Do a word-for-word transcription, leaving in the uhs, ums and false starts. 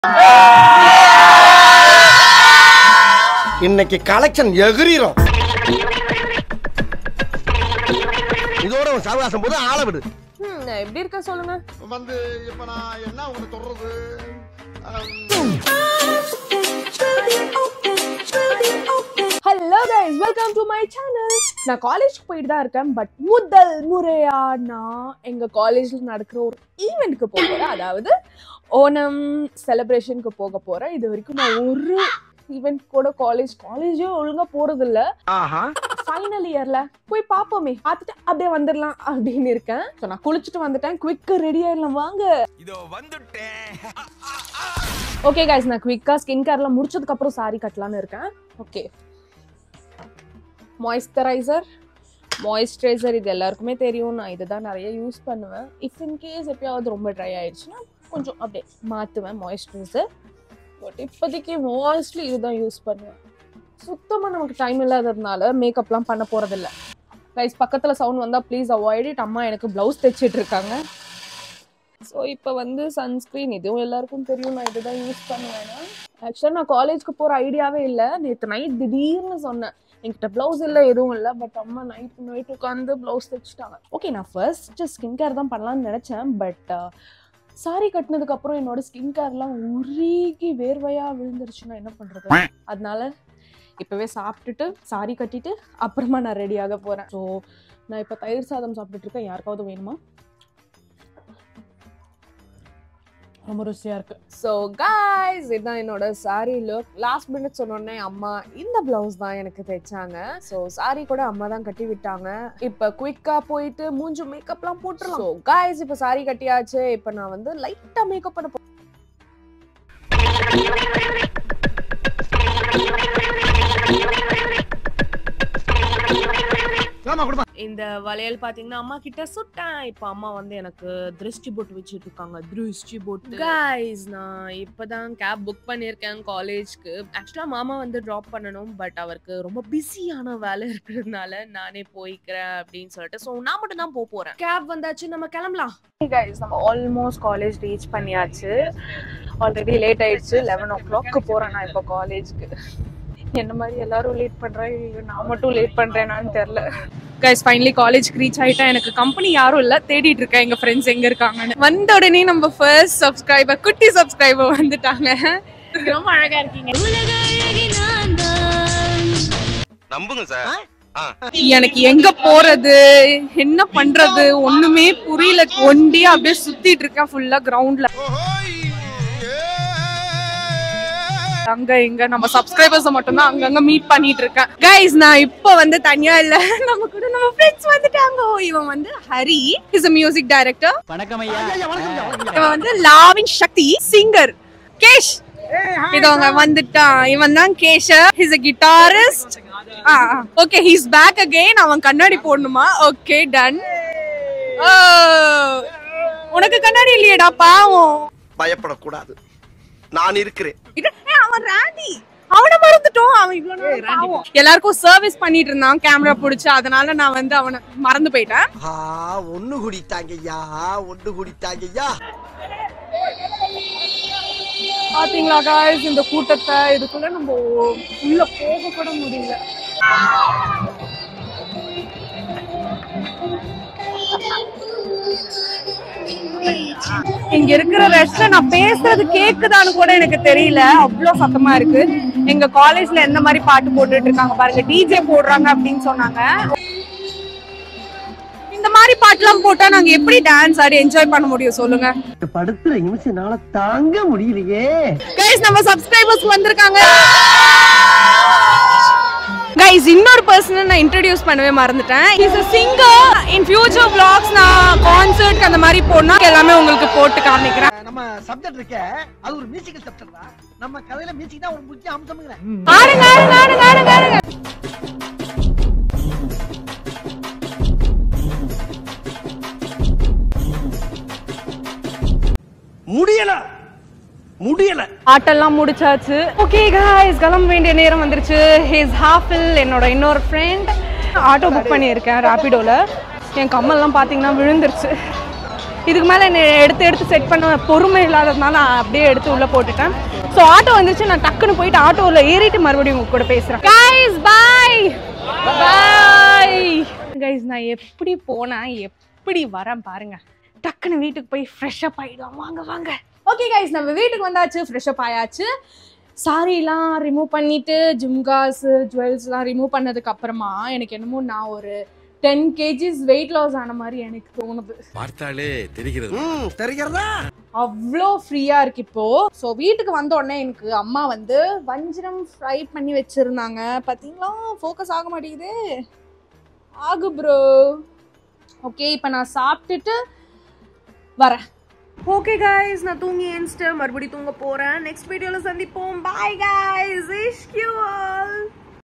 இன்னைக்கு கலெக்ஷன் எகிரிரும். இதோட ஒரு சாவகாசம் போது ஆள விடு. நான் எப்படி இருக்க சொல்லுங்க. வந்து இப்ப நான் என்ன உங்களுக்கு சொல்றது? Hello guys, welcome to my channel. நான் காலேஜ்க்கு போயிட்டு தான் இருக்கேன். பட் முதல் முறையா நான் எங்க காலேஜ்ல நடக்கிற ஒரு ஈவென்ட்க்கு போக போறேன். அதாவது ஓணம் செலிப்ரேஷனுக்கு போக போறேன். இது வரைக்கும் நான் ஒரு ஈவென்ட் கூட காலேஜ் காலேஜே ஒழுங்கா போறது இல்ல. ஃபைனல் இயர்ல போய் பாப்போமே, பார்த்துட்டு அப்படியே வந்துடலாம் அப்படின்னு இருக்கேன். ஸோ நான் குளிச்சுட்டு வந்துட்டேன். குவிக்கா ரெடி ஆயிடலாம் வாங்க. இதோ வந்துட்டேன். ஓகே गाइस, நான் குவிக்கா ஸ்கின் கேர்லாம் முடிச்சதுக்கு அப்புறம் சாரி கட்டலான்னு இருக்கேன். ஓகே, மாய்ஸ்சரைசர் மாய்ஸ்சரைசர் இது எல்லாருக்குமே தெரியும். நான் இதை தான் நிறைய யூஸ் பண்ணுவேன். இஃப் இன் கேஸ் எப்பயாவது ரொம்ப ட்ரை ஆயிடுச்சுன்னா கொஞ்சம் அப்படியே மாற்றுவேன் மாய்ஸ்சரைசர். பட் இப்போதைக்கு மோஸ்ட்லி இதுதான் யூஸ் பண்ணுவேன். சுத்தமாக நமக்கு டைம் இல்லாததுனால மேக்கப்லாம் பண்ண போகிறதில்ல. கைஸ், பக்கத்தில் சவுண்ட் வந்தால் ப்ளீஸ் அவாய்ட் இட். அம்மா எனக்கு ப்ளவுஸ் தைச்சிட்டு இருக்காங்க. ஸோ இப்போ வந்து சன்ஸ்க்ரீன் இதுவும் எல்லாருக்கும் தெரியும். நான் இதுதான் யூஸ் பண்ணுவேன். ஆக்சுவலாக நான் காலேஜ்க்கு போகிற ஐடியாவே இல்லை. நேற்று நைட் திடீர்னு சொன்னேன் என்கிட்ட ப்ளவுஸ் இல்லை எதுவும் இல்லை. பட் அம்மா நைட் நைட் உட்காந்து ப்ளவுஸ் தைச்சிட்டாங்க. ஓகே, நான் ஃபர்ஸ்ட் ஸ்கின் கேர் தான் பண்ணலான்னு நினச்சேன். பட் சாரி கட்டினதுக்கு அப்புறம் என்னோட ஸ்கின் கேர்லாம் உருகி வேர்வையா விழுந்துருச்சுன்னா என்ன பண்றது? அதனால இப்பவே சாப்பிட்டுட்டு சாரி கட்டிட்டு அப்புறமா நான் ரெடி ஆக போறேன். ஸோ நான் இப்போ தயிர் சாதம் சாப்பிட்டுட்டு இருக்கேன். யாருக்காவது வேணுமா? ரொம்ப ருசியா இருக்கு. ஸோ गाइस, இதுதான் என்னோட சாரி லுக். லாஸ்ட் மினிட் சொன்னோடனே அம்மா இந்த பிளவுஸ் தான் எனக்கு தைச்சாங்க. ஸோ சாரி கூட அம்மா தான் கட்டி விட்டாங்க. இப்போ குயிக்கா போயிட்டு மூஞ்சு மேக்கப்லாம் போட்டுடலாம். ஸோ गाइस, இப்போ சாரி கட்டியாச்சு. இப்போ நான் வந்து லைட்டா மேக்கப் பண்ண போ இந்த வளையல் பாத்தீங்கன்னா அம்மா கிட்ட சுட்டேன். இப்ப அம்மா வந்து எனக்கு திருஷ்டி போட்டு வச்சுட்டு இருக்காங்க. திருஷ்டி போட்டு गाइस, நான் இப்பதான் கேப் புக் பண்ணிருக்கேன் காலேஜ்க்கு. ஆக்சுவலா மாமா வந்து டிராப் பண்ணணும். பட் அவருக்கு ரொம்ப பிஸியான வேலை இருக்கிறதுனால நானே போய்க்கிறேன் அப்படின்னு சொல்லிட்டு ஸோ நான் மட்டும் தான் போக போறேன். கேப் வந்தாச்சு, நம்ம கிளம்பலாம். गाइस, நம்ம ஆல்மோஸ்ட் காலேஜ் ரீச் பண்ணியாச்சு. ஆல்ரெடி லேட் ஆயிடுச்சு. லெவன் ஓ கிளாக்கு போறேன் நான் இப்போ காலேஜ்க்கு. என்ன மாதிரி எல்லாரும் லேட் பண்றாங்க, நான் மட்டும் லேட் பண்றேனான்னு தெரியல. கைஸ், ஃபைனலி காலேஜ்க்கு ரீச் ஆயிட்டேன். எனக்கு கம்பெனி யாரும் இல்ல, தேடிட்டு இருக்கேன் எங்க ஃப்ரெண்ட்ஸ் எங்க இருக்காங்கன்னு. வந்த உடனே நம்ம ஃபர்ஸ்ட் சப்ஸ்கிரைபர் குட்டி சப்ஸ்கிரைபர் வந்துட்டாங்க. ரொம்ப அழகா இருக்கீங்க. நம்புங்க சார். எனக்கு எங்க போறது என்ன பண்றது ஒண்ணுமே புரியல. ஒண்டியா அப்படியே சுத்திட்டு இருக்கேன் ஃபுல்லா கிரவுண்ட்ல. அங்க இங்க நம்ம சப்ஸ்கிரைபர்ஸ் மட்டும் தான் அங்கங்க மீட் பண்ணிட்டு இருக்கேன். गाइस, நான் இப்போ வந்து தனியா இல்ல, நம்ம கூட நம்ம ஃப்ரெண்ட்ஸ் வந்துட்டாங்க. ஓ, இவன் வந்து Hari, is a music director. வணக்கம் ஐயா. இவன் வந்து லாவின் சக்தி சிங்கர். கேஷ் இதவங்க வந்துட்டான். இவன் தான் Kesh. He's a guitarist. Ah okay, he is back again. அவன் கண்ணாடி போடணுமா? Okay, ton. ஓ, உனக்கு கண்ணாடி இல்லையேடா பாவம். பயப்படக்கூடாது, நான் இருக்கிறேன். அவன் ராண்டி, அவனை மறந்துட்டோம். அவன் இவ்வளவு நேரம் எல்லாருக்கும் சர்வீஸ் பண்ணிட்டு இருந்தான் கேமரா பிடிச்சு. அதனால நான் வந்து அவனை மறந்து போயிட்டேன். ஒண்ணு குடித்தாங்கய்யா, ஒண்ணு குடித்தாங்கய்யா. பாத்தீங்களா गाइस, இந்த கூட்டத்தை இதுக்குள்ள நம்ம உள்ள போக கூட முடியல. இங்க இருக்கிற ரெஸ்ட்ல நான் பேசுறது கேக்குதான்னு கூட எனக்கு தெரியல, அவ்வளவு சத்தமா இருக்கு. எங்க காலேஜ்ல எந்த மாதிரி பாட்டு போட்டுட்டு இருக்காங்க பாருங்க. டிஜே போடுறாங்க அப்படின்னு சொன்னாங்க. இந்த மாதிரி பாட்டுலாம் போட்டா நாங்க எப்படி டான்ஸ் ஆடி என்ஜாய் பண்ண முடியும் சொல்லுங்க? படுத்துற நிமிஷம்னால தாங்க முடியலையே. गाइस, நம்ம சப்ஸ்கிரைபர்ஸ் வந்திருக்காங்க. गाइस, இன்னொரு பர்சனை நான் இன்ட்ரோடியூஸ் பண்ணவே மறந்துட்டேன். He is a singer. in future vlogs நான் கான்சர்ட் அந்த மாதிரி போனா எல்லாமே உங்களுக்கு போட்டு காமிக்கிறேன். நம்ம சப்ஜெக்ட் இருக்க, அது ஒரு மியூசிக்கல் சப்ஜெக்ட் தான். நம்ம கதையில மியூசிக் தான் ஒரு முக்கிய அம்சம்ங்கற. ஆடுங்க ஆடுங்க ஆடுங்க ஆடுங்க ஆடுங்க. முடியல முடியல. ஆட்டெல்லாம் முடிச்சாச்சு. ஓகே गाइस, கிளம்ப வேண்டிய நேரம் வந்துருச்சு. ஹிஸ் ஹாஃபில் என்னோட இன்னொரு ஃப்ரெண்ட். ஆட்டோ புக் பண்ணியிருக்கேன் ராபிடோல. என் கம்மல்லாம் பார்த்தீங்கன்னா விழுந்துருச்சு. இதுக்கு மேலே என்ன எடுத்து எடுத்து செட் பண்ண பொறுமை இல்லாததுனால நான் அப்படியே எடுத்து உள்ளே போட்டுட்டேன். ஸோ ஆட்டோ வந்துச்சு, நான் டக்குன்னு போயிட்டு ஆட்டோவில் ஏறிட்டு மறுபடியும் உங்க கூட பேசுகிறேன். Guys bye bye guys. நான் எப்படி போனேன் எப்படி வரேன் பாருங்க. டக்குன்னு வீட்டுக்கு போய் ஃப்ரெஷ்அப் ஆகிடலாம். வாங்க வாங்க. ஓகே கைஸ், நம்ம வீட்டுக்கு வந்தாச்சு, ஃப்ரெஷ்அப் ஆயாச்சு. சாரிலாம் ரிமூவ் பண்ணிட்டு ஜிம்காஸ் ஜுவல்ஸ்லாம் ரிமூவ் பண்ணதுக்கு அப்புறமா எனக்கு என்னமோ நான் ஒரு டென் கேஜிஸ் வெயிட் லாஸ் ஆன மாதிரி எனக்கு தோணுது. பார்த்தாலே தெரிகிறது தெரிகிறதா அவ்வளோ ஃப்ரீயா இருக்கு இப்போ. ஸோ வீட்டுக்கு வந்த உடனே எனக்கு அம்மா வந்து வஞ்சரம் ஃப்ரை பண்ணி வச்சிருந்தாங்க. பார்த்தீங்களா, ஃபோக்கஸ் ஆக மாட்டேங்குது. ஆகு ப்ரோ. ஓகே, இப்போ நான் சாப்பிட்டுட்டு வரேன். ஓகே கைஸ், நான் தூங்கி ஏன்ஸ்ட்டு மறுபடியும் தூங்க போறேன். நெக்ஸ்ட் வீடியோல சந்திப்போம். Bye guys, wish you all.